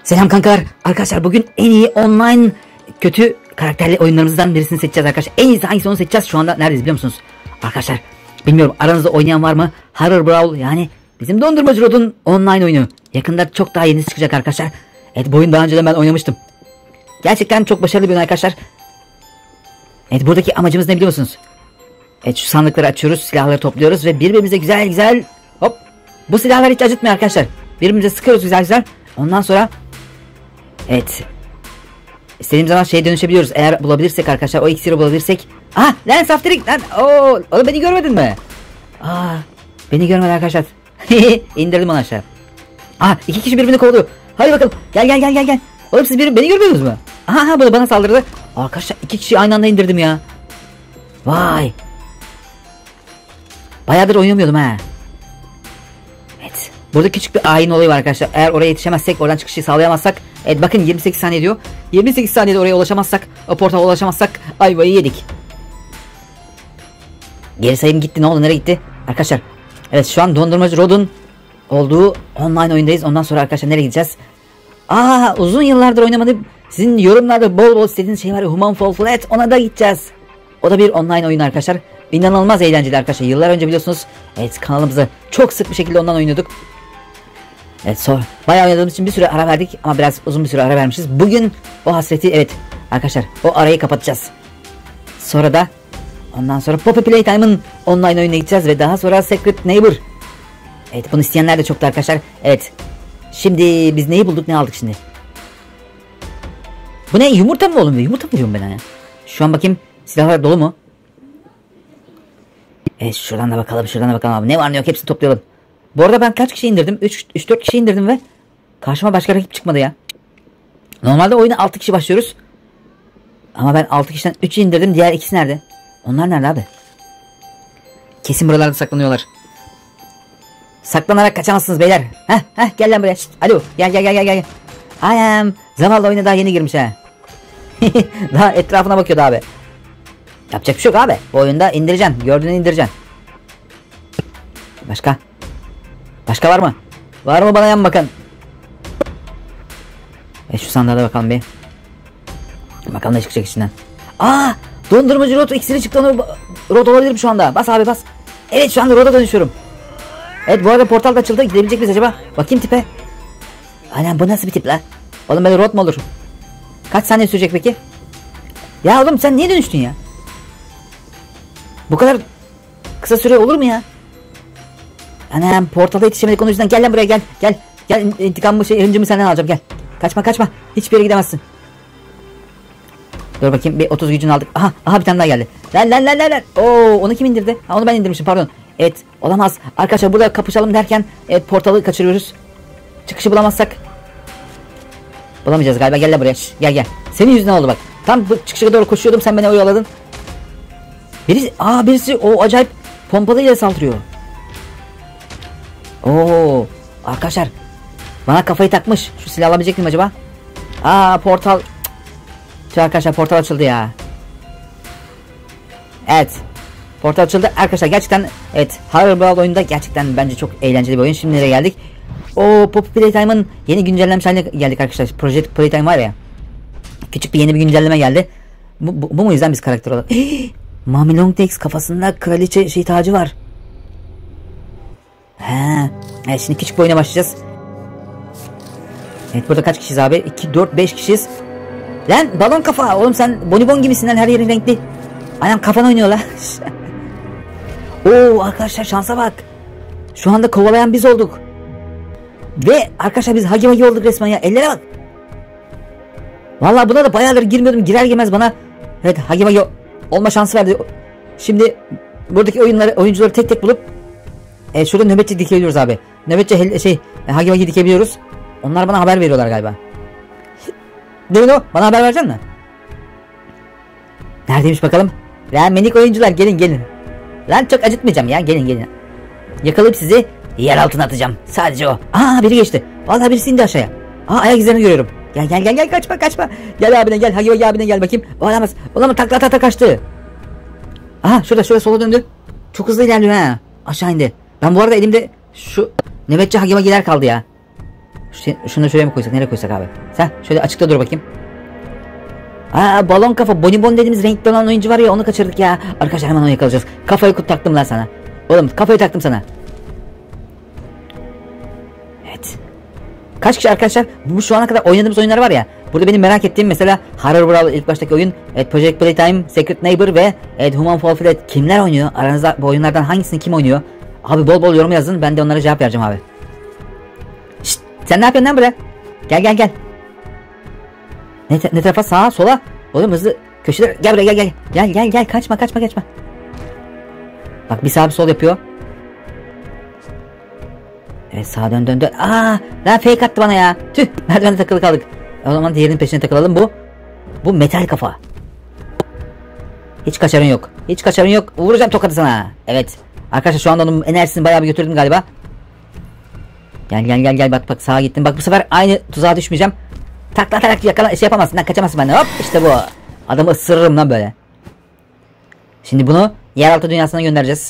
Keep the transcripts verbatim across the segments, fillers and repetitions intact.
Selam kankalar. Arkadaşlar bugün en iyi online kötü karakterli oyunlarımızdan birisini seçeceğiz arkadaşlar. En iyisi hangisi onu seçeceğiz. Şu anda neredeyiz biliyor musunuz? Arkadaşlar bilmiyorum aranızda oynayan var mı? Horror Brawl yani bizim Dondurmacı Rod'un online oyunu. Yakında çok daha yenisi çıkacak arkadaşlar. Evet bu oyunu daha önceden ben oynamıştım. Gerçekten çok başarılı bir oyun arkadaşlar. Evet buradaki amacımız ne biliyor musunuz? Evet şu sandıkları açıyoruz, silahları topluyoruz ve birbirimize güzel güzel hop. Bu silahlar hiç acıtmıyor arkadaşlar. Birbirimize sıkıyoruz güzel güzel. Ondan sonra evet İstediğimiz zaman şeye dönüşebiliyoruz. Eğer bulabilirsek arkadaşlar, o iksiri bulabilirsek. Ah lan saftirik lan. Oo, oğlum beni görmedin mi? Aa, beni görmedi arkadaşlar. İndirdim onu aşağı. Ah iki kişi birbirini kovalıyor. Hadi bakalım. Gel gel gel gel gel. Oğlum siz bir, beni görmüyorsunuz mu? Aha bu bana saldırdı. Arkadaşlar iki kişi aynı anda indirdim ya. Vay. Bayağıdır oynamıyordum ha. Evet. Burada küçük bir ayin olayı var arkadaşlar. Eğer oraya yetişemezsek, oradan çıkışı sağlayamazsak. Evet bakın yirmi sekiz saniye diyor. yirmi sekiz saniyede oraya ulaşamazsak, o portala ulaşamazsak ayvayı yedik. Geri sayım gitti. Ne oldu? Nereye gitti? Arkadaşlar. Evet şu an Dondurmacı Rod'un olduğu online oyundayız. Ondan sonra arkadaşlar nereye gideceğiz? Aa uzun yıllardır oynamadım. Sizin yorumlarda bol bol istediğiniz şey var ya, Human Fall Flat, ona da gideceğiz. O da bir online oyun arkadaşlar. İnanılmaz eğlenceli arkadaşlar. Yıllar önce biliyorsunuz. Evet kanalımızda çok sık bir şekilde ondan oynuyorduk. Evet sonra bayağı oynadığımız için bir süre ara verdik ama biraz uzun bir süre ara vermişiz. Bugün o hasreti evet arkadaşlar o arayı kapatacağız. Sonra da ondan sonra Poppy Playtime'ın online oyununa gideceğiz ve daha sonra Secret Neighbor. Evet bunu isteyenler de çoktu arkadaşlar. Evet. Şimdi biz neyi bulduk, ne aldık şimdi? Bu ne, yumurta mı oğlum? Yumurta mı diyorum ben hani? Şu an bakayım silahlar dolu mu? Evet şuradan da bakalım, şuradan da bakalım abi. Ne var ne yok hepsini toplayalım. Bu arada ben kaç kişi indirdim? üç dört kişi indirdim ve karşıma başka rakip çıkmadı ya. Normalde oyuna altı kişi başlıyoruz. Ama ben altı kişiden üçü indirdim. Diğer ikisi nerede? Onlar nerede abi? Kesin buralarda saklanıyorlar. Saklanarak kaçamazsınız beyler. Heh heh gel lan buraya. Şişt, alo gel gel gel gel gel. I am. Zavallı oyuna daha yeni girmiş ha. Daha etrafına bakıyordu abi. Yapacak bir şey yok abi. Bu oyunda indireceksin. Gördüğünü indireceksin. Başka? Başka var mı? Var mı bana yan bakın. E şu sandığa da bakalım bir. Bakalım ne çıkacak içinden. Aa, Dondurmacı Rod iksiri çıktı, onu Rod olabilirim şu anda. Bas abi bas. Evet şu anda Rod'a dönüşüyorum. Evet bu arada portal da açıldı. Gidebilecek miyiz acaba? Bakayım tipe. Aynen bu nasıl bir tip la? Oğlum böyle Rod mu olur? Kaç saniye sürecek peki? Ya oğlum sen niye dönüştün ya? Bu kadar kısa süre olur mu ya? Anam portala yetişemedik onun yüzden. Gel lan buraya gel. Gel. Gel intikamımı şey hıncımı senden alacağım gel. Kaçma kaçma. Hiçbir yere gidemezsin. Dur bakayım bir otuz gücünü aldık. Aha aha bir tane daha geldi. Lan lan lan lan lan. Oo onu kim indirdi? Ha onu ben indirmişim pardon. Evet olamaz. Arkadaşlar burada kapışalım derken evet portalı kaçırıyoruz. Çıkışı bulamazsak. Bulamayacağız galiba. Gel lan buraya. Şş, gel gel. Senin yüzünden oldu bak. Tam bu çıkışa doğru koşuyordum, sen beni oyaladın. Birisi aa birisi o acayip pompalıyla saldırıyor. Oo arkadaşlar bana kafayı takmış. Şu silah alabilecek miyim acaba? Aa portal. Şu arkadaşlar portal açıldı ya. Evet. Portal açıldı arkadaşlar, gerçekten evet Horror Brawl oyunda gerçekten bence çok eğlenceli bir oyun. Şimdi nereye geldik? O Poppy Playtime'ın yeni güncellenmiş haline geldik arkadaşlar. Project Playtime var ya. Küçük bir yeni bir güncelleme geldi. Bu, bu, bu mu yüzden biz karakter olarak? Mami Longlegs kafasında kraliçe şey tacı var. He. Evet şimdi küçük bir oyuna başlayacağız. Evet burada kaç kişiyiz abi? iki, dört, beş kişiyiz. Lan balon kafa. Oğlum sen bonibon gibisin lan, her yerin renkli. Anam kafan oynuyor lan. Oo arkadaşlar şansa bak. Şu anda kovalayan biz olduk. Ve arkadaşlar biz hagi vagi olduk resmen ya. Ellere bak. Vallahi buna da bayağıdır girmiyordum. Girer girmez bana evet hagi vagi olma şansı verdi. Şimdi buradaki oyunları, oyuncuları tek tek bulup e, şurada nöbetçi dikebiliyoruz abi. Nöbetçi şey hagi vagi dikebiliyoruz. Onlar bana haber veriyorlar galiba. Değil mi o? Bana haber vereceksin mi? Neredeymiş bakalım? Lan minik oyuncular gelin gelin. Lan çok acıtmayacağım ya, gelin gelin. Yakalayıp sizi yer altına atacağım. Sadece o. Aa biri geçti. Vallahi birisi indi aşağıya. Aa ayak izlerini görüyorum. Gel gel gel gel kaçma kaçma. Gel abine gel. Hagi Vagi abine gel bakayım. Olamaz. Olamaz takla takla kaçtı. Aha şurada şurada sola döndü. Çok hızlı ilerliyor ha. Aşağı indi. Ben bu arada elimde şu nöbetçi Hagi Vagi'ler kaldı ya. Şunu şuraya mı koysak? Nereye koysak abi? Sen şöyle açıkta dur bakayım. Aa, balon kafa. Bonibon dediğimiz renkli olan oyuncu var ya, onu kaçırdık ya. Arkadaşlar hemen onu yakalayacağız. Kafayı taktım lan sana. Oğlum kafayı taktım sana. Evet. Kaç kişi arkadaşlar? Bu şu ana kadar oynadığımız oyunlar var ya. Burada benim merak ettiğim mesela Horror Brawl ilk baştaki oyun. Evet, Project Playtime, Secret Neighbor ve evet, Human Fall Flat. Kimler oynuyor? Aranızda bu oyunlardan hangisini kim oynuyor? Abi bol bol yorum yazın. Ben de onlara cevap vereceğim abi. Şşt, sen ne yapıyorsun lan buraya? Gel gel gel. Ne, ne tarafa? Sağa sola. Oğlum hızlı. Köşeler. Gel buraya gel gel. Gel gel gel. Kaçma kaçma kaçma. Bak bir sağ bir sol yapıyor. Evet, sağa dön dön dön. Aa, lan fake attı bana ya. Tüh, merdivende takılı kaldık. O zaman diğerinin peşine takılalım. Bu Bu metal kafa. Hiç kaçarın yok. Hiç kaçarın yok. Vuracağım tokadı sana. Evet. Arkadaşlar şu anda onun enerjisini bayağı bir götürdüm galiba. Gel gel gel gel, bak bak sağa gittim. Bak bu sefer aynı tuzağa düşmeyeceğim. Takla atarak yakala şey yapamazsın lan, kaçamazsın benden. Hop işte bu. Adamı ısırırım lan böyle. Şimdi bunu yeraltı dünyasına göndereceğiz.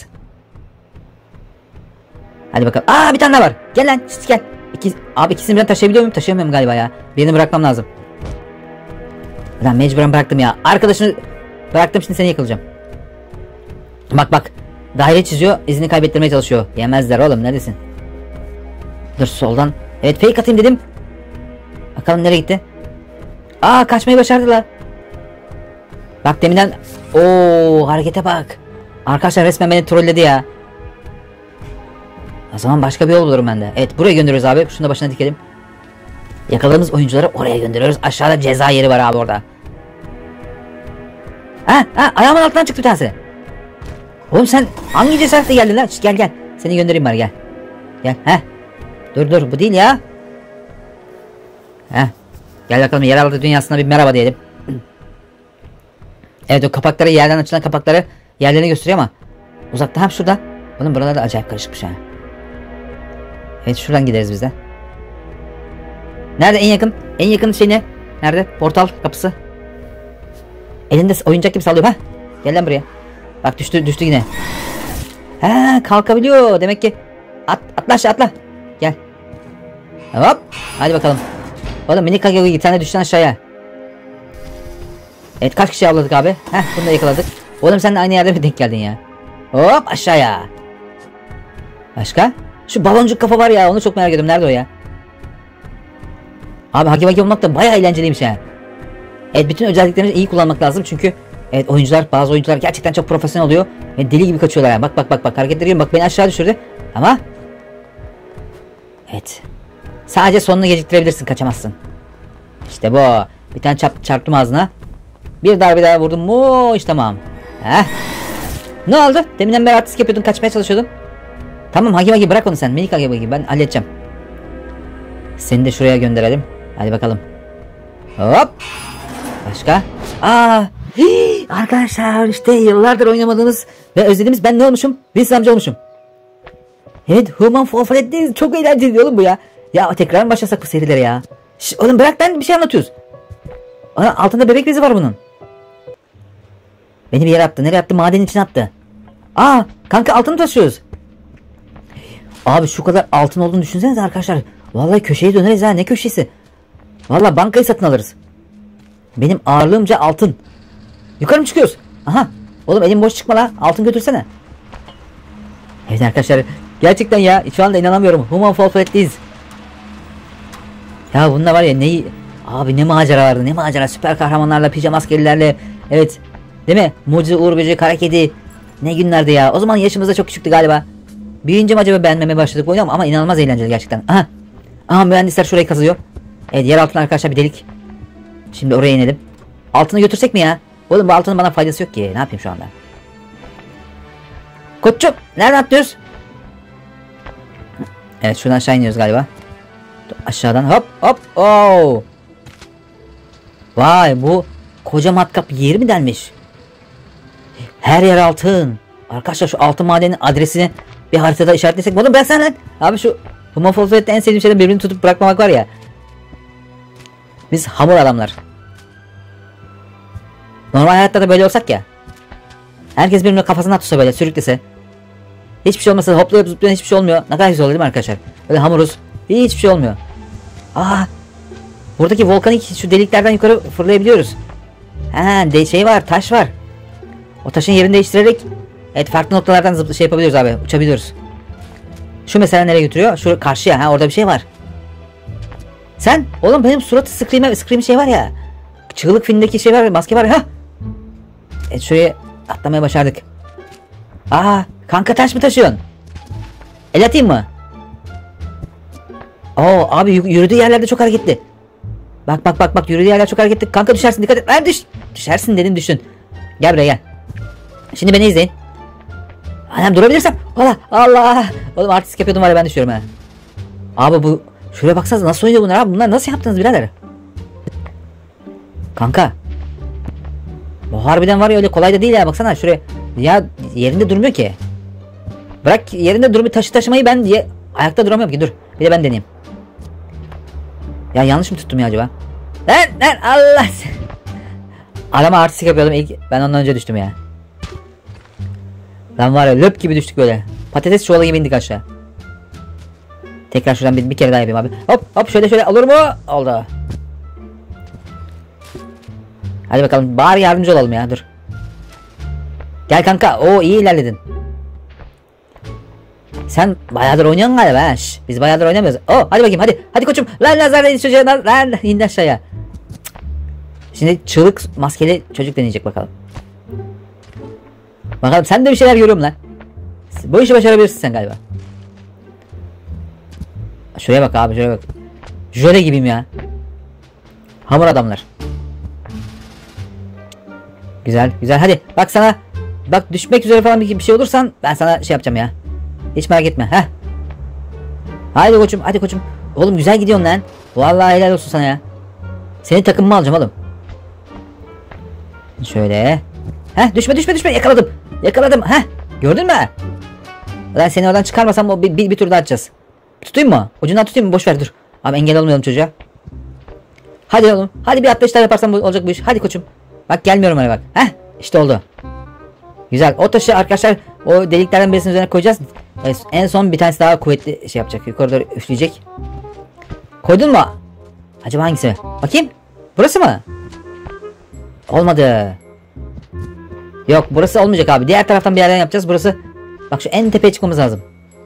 Hadi bakalım. Aa, bir tane daha var. Gel lan. Şişt, gel. İki, abi ikisini ben taşıyabiliyor muyum? Taşıyamıyorum galiba ya. Birini bırakmam lazım. Lan mecburen bıraktım ya. Arkadaşını bıraktım, şimdi seni yakalayacağım. Bak bak. Daire çiziyor. İzini kaybettirmeye çalışıyor. Yemezler oğlum, neredesin? Dur soldan. Evet, fake atayım dedim. Bakalım nereye gitti? Aa, kaçmayı başardılar. Bak deminden. Oo, harekete bak. Arkadaşlar resmen beni trolledi ya. O zaman başka bir yol bulurum ben de. Evet, buraya gönderiyoruz abi. Şunu da başına dikelim. Yakaladığımız oyuncuları oraya gönderiyoruz. Aşağıda ceza yeri var abi orada. Ha ha, ayağımın altından çıktı bir tanesi. Oğlum sen hangi cesaretle geldin lan? Şişt, gel gel. Seni göndereyim bari, gel. Gel. Heh. Dur dur, bu değil ya. Heh. Gel bakalım, yeraltı dünyasına bir merhaba diyelim. Evet, o kapakları, yerden açılan kapakları yerlerini gösteriyor ama uzakta, hem şurada. Oğlum buralarda acayip karışıkmış ha. Evet, şuradan gideriz biz de. Nerede en yakın? En yakın şey ne? Nerede? Portal kapısı. Elinde oyuncak gibi sallıyor ha. Gel lan buraya. Bak düştü düştü yine. Ha, kalkabiliyor demek ki. At, atla aşağı atla. Gel. Hop. Hadi bakalım. Oğlum minik kage bir tane düştün aşağıya. Evet, kaç kişi avladık abi? Heh, bunu da yakaladık. Oğlum sen de aynı yerde mi denk geldin ya? Hop aşağıya. Başka? Şu baloncuk kafa var ya, onu çok merak ediyorum. Nerede o ya? Abi haki vaki olmak da bayağı eğlenceliymiş ha. Evet, bütün özelliklerimizi iyi kullanmak lazım çünkü evet, oyuncular, bazı oyuncular gerçekten çok profesyonel oluyor ve deli gibi kaçıyorlar ya. Bak bak bak bak, hareketleri gibi, bak beni aşağı düşürdü ama evet, sadece sonunu geciktirebilirsin, kaçamazsın. İşte bu. Bir tane çarp, çarptım ağzına. Bir darbe daha vurdum mu işte, tamam. Heh. Ne oldu? Deminden beri artistik yapıyordun, kaçmaya çalışıyordun. Tamam, hagi vagi bırak onu sen, minik hagi vagi, ben halledeceğim. Seni de şuraya gönderelim. Hadi bakalım. Hop. Başka? Aa, hii, arkadaşlar işte yıllardır oynamadığınız ve özlediğimiz ben ne olmuşum? Wilson amca olmuşum. Evet, Human Fall Flat'teyiz. Çok eğlenceli oğlum bu ya. Ya tekrar mı başlasak bu serilere ya? Şş, oğlum bırak, ben bir şey anlatıyoruz. Aa, altında bebek bezi var bunun. Beni bir yere attı. Nereye attı? Madenin içine attı. Aa, kanka altını taşıyoruz. Abi şu kadar altın olduğunu düşünsenize arkadaşlar. Vallahi köşeyi döneriz ha, ne köşesi? Vallahi bankayı satın alırız. Benim ağırlığımca altın. Yukarı mı çıkıyoruz? Aha. Oğlum elim boş çıkma la. Altın götürsene. Evet arkadaşlar. Gerçekten ya. Şu anda inanamıyorum. Human Fall Flat'teyiz. Ya bunda var ya ne... Abi ne maceralardı. Ne macera. Süper kahramanlarla, pijama askerilerle. Evet. Değil mi? Mucize Uğur Böceği, Kara Kedi. Ne günlerdi ya. O zaman yaşımız da çok küçüktü galiba. Büyüyünce mi acaba beğenmemeye başladık oyunu, ama inanılmaz eğlenceli gerçekten. Aha. Aha, mühendisler şurayı kazıyor. Evet, yer altına arkadaşlar bir delik. Şimdi oraya inelim. Altını götürsek mi ya? Oğlum bu altının bana faydası yok ki. Ne yapayım şu anda? Koçum nereden atlıyoruz? Evet, şuradan aşağı iniyoruz galiba. Aşağıdan hop hop. Oo. Vay, bu koca matkap yeri mi delmiş? Her yer altın. Arkadaşlar şu altın madenin adresini bir haritada işaretlesek. Oğlum ben sen lan. Abi şu Human Fall Flat'te en sevdiğim şeyden birbirini tutup bırakmamak var ya. Biz hamur adamlar. Normal hayatta da böyle olsak ya. Herkes birbirine kafasına tutsa, böyle sürüklese. Hiçbir şey olmasa, hoplayıp zıplayan hiçbir şey olmuyor. Ne kadar güzel oluyor değil mi arkadaşlar? Böyle hamuruz. Hiçbir şey olmuyor. Aa, buradaki volkanik şu deliklerden yukarı fırlayabiliyoruz. Ha, de şey var, taş var. O taşın yerini değiştirerek evet farklı noktalardan zıplı şey yapabiliyoruz abi, uçabiliyoruz. Şu mesela nereye götürüyor? Şu karşıya, ha orada bir şey var. Sen oğlum benim suratı scream'e scream şey var ya. Çığlık filmindeki şey var, maske var ya. Ha. Evet şuraya atlamaya başardık. Aa, kanka taş mı taşıyorsun? El atayım mı? Oo abi yürüdüğü yerlerde çok hareketli. Bak bak bak bak yürüdüğü yerler çok hareketli. Kanka düşersin, dikkat et. Lan düş. Düşersin dedim, düştün. Gel buraya gel. Şimdi beni izleyin. Anam durabilirsem. Allah Allah. Oğlum artistik yapıyordum var ya, ben düşüyorum ha. Abi bu şuraya baksanıza nasıl oynuyor bunlar abi. Bunlar nasıl yaptınız birader? Kanka. Bu harbiden var ya, öyle kolay da değil ya, baksana şuraya. Ya yerinde durmuyor ki. Bırak yerinde durumu, taşı taşımayı ben diye ayakta duramıyorum ki, dur. Bir de ben deneyeyim. Ya yanlış mı tuttum ya acaba? Lan lan Allah. Arama artistik yapıyordum ilk, ben ondan önce düştüm ya. Lan var ya löp gibi düştük böyle. Patates çuvalı gibi indik aşağı. Tekrar şuradan bir, bir kere daha yapayım abi. Hop hop şöyle şöyle, olur mu? Oldu. Hadi bakalım, bari yardımcı olalım ya, dur. Gel kanka, o iyi ilerledin. Sen bayağıdır oynuyorsun galiba. Şş, biz bayağıdır oynamıyoruz. Oh hadi bakayım, hadi hadi koçum. Lan lan lan çocuğa, lan lan indi aşağıya. Şimdi çığlık maskeli çocuk deneyecek bakalım. Bakalım sen de bir şeyler görüyorum lan. Bu işi başarabilirsin sen galiba. Şuraya bak abi, şuraya bak. Jöle gibiyim ya. Hamur adamlar. Güzel güzel, hadi bak sana. Bak düşmek üzere falan bir şey olursan ben sana şey yapacağım ya. Hiç merak etme. Heh. Haydi koçum, hadi koçum. Oğlum güzel gidiyorsun lan. Vallahi helal olsun sana ya. Seni takımıma alacağım oğlum. Şöyle. Heh, düşme düşme düşme, yakaladım. Yakaladım. Heh. Gördün mü? Lan seni oradan çıkarmasam o bir, bir, bir tur daha atacağız. Tutayım mı? Ucundan tutayım mı? Boş ver dur. Abi engel olmayalım çocuğa. Hadi oğlum. Hadi bir atlayışlar yaparsam olacak bu iş. Hadi koçum. Bak gelmiyorum öyle bak. Heh. İşte oldu. Güzel. O taşı arkadaşlar o deliklerden birisinin üzerine koyacağız. En son bir tanesi daha kuvvetli şey yapacak. Yukarı doğru üfleyecek. Koydun mu? Acaba hangisi? Bakayım. Burası mı? Olmadı. Yok burası olmayacak abi. Diğer taraftan bir yerden yapacağız. Burası. Bak şu en tepeye çıkmamız lazım.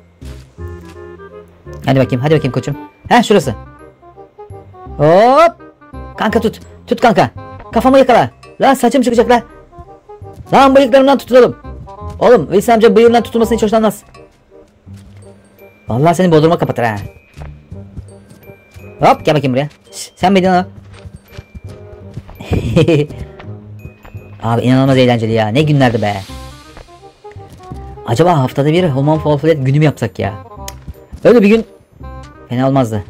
Hadi bakayım. Hadi bakayım koçum. Heh şurası. Hop. Kanka tut. Tut kanka. Kafamı yakala. Lan saçım çıkacak lan. Lan bıyıklarımdan tutulalım. Oğlum Wilson amca bıyığından tutulmasını hiç hoşlanmaz. Vallahi seni bodruma kapatır ha. Hop gel bakayım buraya. Şş, sen miydin o? Abi inanılmaz eğlenceli ya. Ne günlerdi be. Acaba haftada bir Human Fall Flat günü mü yapsak ya? Öyle bir gün fena olmazdı.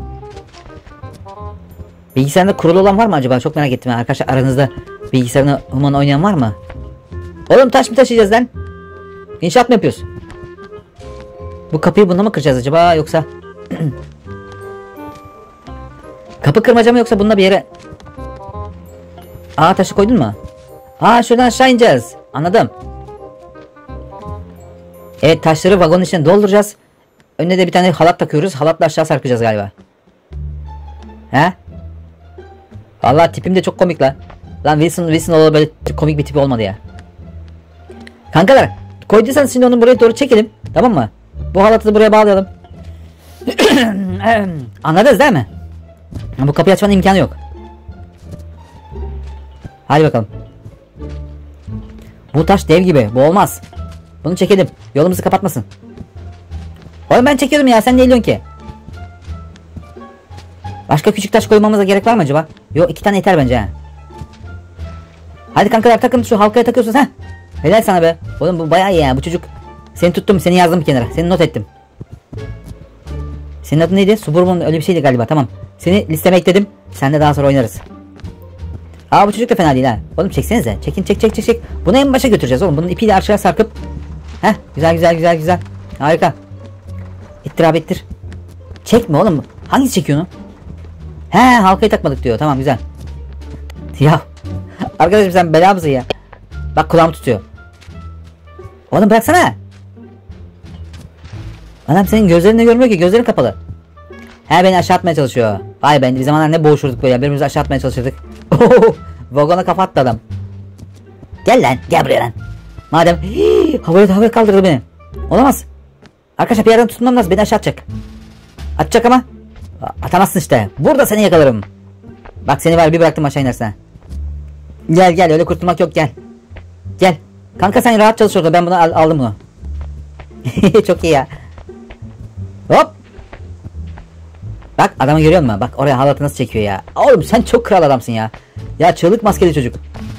Bilgisayarında kurulu olan var mı acaba? Çok merak ettim ya. Arkadaşlar aranızda bilgisayarına Human oynayan var mı? Oğlum taş mı taşıyacağız lan? İnşaat mı yapıyoruz? Bu kapıyı bununla mı kıracağız acaba yoksa? Kapı kırmaca mı yoksa bununla bir yere? Aa taşı koydun mu? Aa şuradan aşağı ineceğiz. Anladım. Evet taşları vagonun içine dolduracağız. Önüne de bir tane halat takıyoruz. Halatla aşağı sarkacağız galiba. He? Vallahi tipim de çok komik lan. Lan Wilson Wilson olalı böyle komik bir tipi olmadı ya. Kankalar koyduysanız şimdi onu buraya doğru çekelim. Tamam mı? Bu halatı da buraya bağlayalım. Anladınız değil mi? Bu kapıyı açmanın imkanı yok. Hadi bakalım. Bu taş dev gibi. Bu olmaz. Bunu çekelim. Yolumuzu kapatmasın. Oğlum ben çekiyordum ya. Sen ne ediyorsun ki? Başka küçük taş koymamıza gerek var mı acaba? Yok iki tane yeter bence ha. Hadi kankalar takın şu halkaya takıyorsunuz ha. Helal sana be. Oğlum bu bayağı iyi ya bu çocuk. Seni tuttum, seni yazdım bir kenara. Seni not ettim. Senin adın neydi? Suburban öyle bir şeydi galiba, tamam. Seni listeme ekledim. Sen de daha sonra oynarız. Aa bu çocuk da fena değil ha. Oğlum çeksenize. Çekin çek çek çek çek. Bunu en başa götüreceğiz oğlum. Bunun ipiyle aşağı sarkıp. Heh güzel güzel güzel güzel. Harika. İttir abi ittir. Çekme oğlum. Hangisi çekiyor onu? He halkayı takmadık diyor. Tamam güzel. Ya. Arkadaşım sen bela mısın ya? Bak kulağımı tutuyor. Oğlum bıraksana. Adam senin gözlerini görmüyor ki. Gözlerin kapalı. He, beni aşağı atmaya çalışıyor. Vay be, bir zamanlar ne boğuşurduk böyle, birbirimizi aşağı atmaya çalışırdık. Oho, vagona kafa attı adam. Gel lan, gel buraya lan. Madem hii, havaya havaya kaldırdı beni. Olamaz. Arkadaşlar bir yerden tutunmam lazım, beni aşağı atacak. Atacak ama atamazsın işte. Burada seni yakalarım. Bak seni var, bir bıraktım aşağı inersen. Gel gel, öyle kurtulmak yok, gel. Gel. Kanka sen rahat çalış orada, ben bunu al aldım bunu. Çok iyi ya. Hop. Bak adamı görüyor musun? Bak oraya halatı nasıl çekiyor ya. Oğlum sen çok kral adamsın ya. Ya çığlık maskeli çocuk.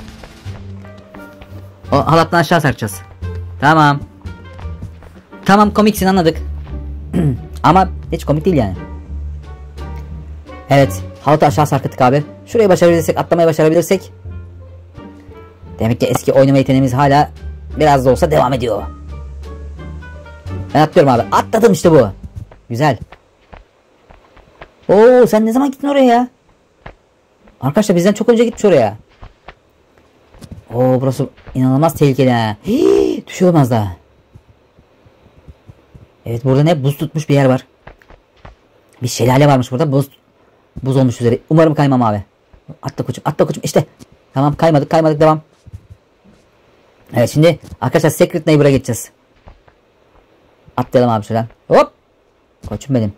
O halattan aşağı sarkacağız. Tamam. Tamam, komiksin, anladık. Ama hiç komik değil yani. Evet, halatı aşağı sarkıttık abi. Şurayı başarabilirsek, atlamayı başarabilirsek. Demek ki eski oynama yeteneğimiz hala biraz da olsa devam ediyor. Ben atlıyorum abi. Atladım, işte bu. Güzel. Oo, sen ne zaman gittin oraya ya? Arkadaşlar bizden çok önce gitmiş oraya. Oo, burası inanılmaz tehlikeli ha. Hii, düşüyorum az daha. Evet, burada ne buz tutmuş bir yer var. Bir şelale varmış burada, buz buz olmuş üzeri. Umarım kaymam abi. Atla koçum, atla koçum, işte. Tamam, kaymadık kaymadık, devam. Evet, şimdi arkadaşlar Secret Neighbor'a geçeceğiz. Atlayalım abi şuradan. Hop. Koçum benim.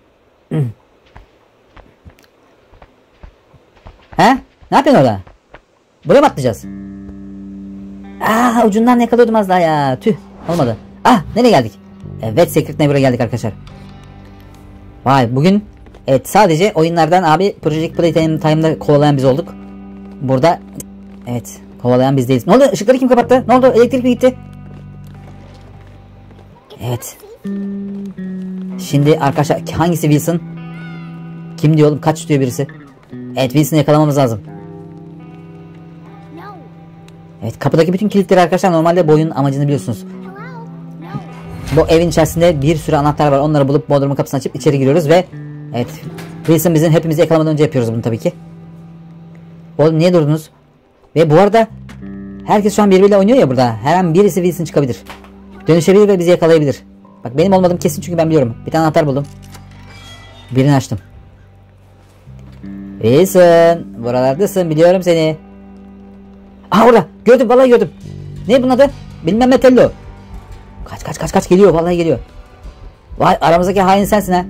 He? Ne yapıyorsun orada? Buraya mı atlayacağız? Aa, ucundan yakalıyordum az daha ya. Tüh, olmadı. Ah, nereye geldik? Evet, Secret Neighbor'a geldik arkadaşlar. Vay, bugün evet sadece oyunlardan abi Project Playtime'da kovalayan biz olduk. Burada evet kovalayan biz değiliz. Ne oldu? Işıkları kim kapattı? Ne oldu? Elektrik mi gitti? Evet. Şimdi arkadaşlar hangisi Wilson? Kim diyor oğlum? Kaç diyor birisi? Evet, Wilson'ı yakalamamız lazım. Evet, kapıdaki bütün kilitleri arkadaşlar normalde bu oyunun amacını biliyorsunuz. Bu evin içerisinde bir sürü anahtar var. Onları bulup bodrumun kapısını açıp içeri giriyoruz ve evet, Wilson bizim hepimizi yakalamadan önce yapıyoruz bunu tabii ki. Oğlum niye durdunuz? Ve bu arada herkes şu an birbiriyle oynuyor ya burada. Her an birisi Wilson çıkabilir. Dönüşebilir ve bizi yakalayabilir. Bak benim olmadığım kesin çünkü ben biliyorum. Bir tane anahtar buldum. Birini açtım. Wilson, buralardasın, biliyorum seni. Aha, orada gördüm, vallahi gördüm. Ne bunun adı? Bilmem ne tello. Kaç kaç kaç kaç, geliyor, vallahi geliyor. Vay, aramızdaki hain sensin ha.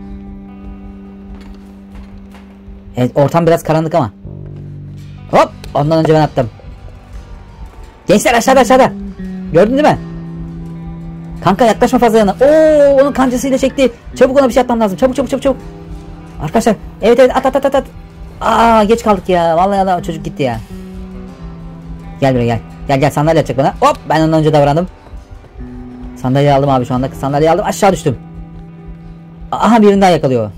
Evet, ortam biraz karanlık ama. Hop, ondan önce ben attım. Gençler aşağıda aşağıda. Gördün değil mi? Kanka yaklaşma fazla yana. Oo, onun kancasıyla çekti. Çabuk ona bir şey atmam lazım. Çabuk çabuk çabuk çabuk. Arkadaşlar evet evet, at at at at. Aa, geç kaldık ya. Vallahi adam, çocuk gitti ya. Gel buraya gel. Gel gel, sandalye atacak bana. Hop, ben ondan önce davrandım. Sandalyeyi aldım abi şu anda. Sandalyeyi aldım, aşağı düştüm. Aha, birinden yakalıyor.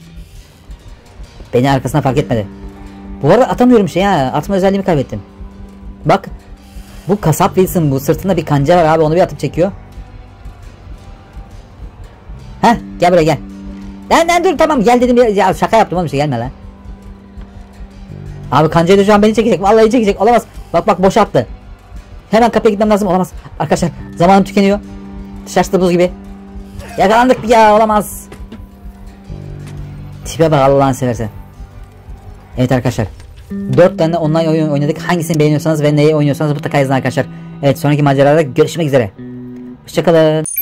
Beni arkasına fark etmedi. Bu arada atamıyorum şey ha. Atma özelliğimi kaybettim. Bak. Bu kasap Wilson, bu sırtında bir kanca var abi, onu bir atıp çekiyor. Heh, gel buraya gel. Lan lan dur, tamam gel dedim ya, ya şaka yaptım oğlum, şey gelme lan. Abi kancayı da şu an beni çekecek, vallahi çekecek, olamaz. Bak bak, boş attı. Hemen kapıya gitmem lazım, olamaz. Arkadaşlar zamanım tükeniyor. Dışarısı buz gibi. Yakalandık ya, olamaz. Tipe bak Allah'ını seversen. Evet arkadaşlar, dört tane online oyun oynadık. Hangisini beğeniyorsanız ve neyi oynuyorsanız mutlaka yazın arkadaşlar. Evet, sonraki maceralarda görüşmek üzere. Hoşçakalın.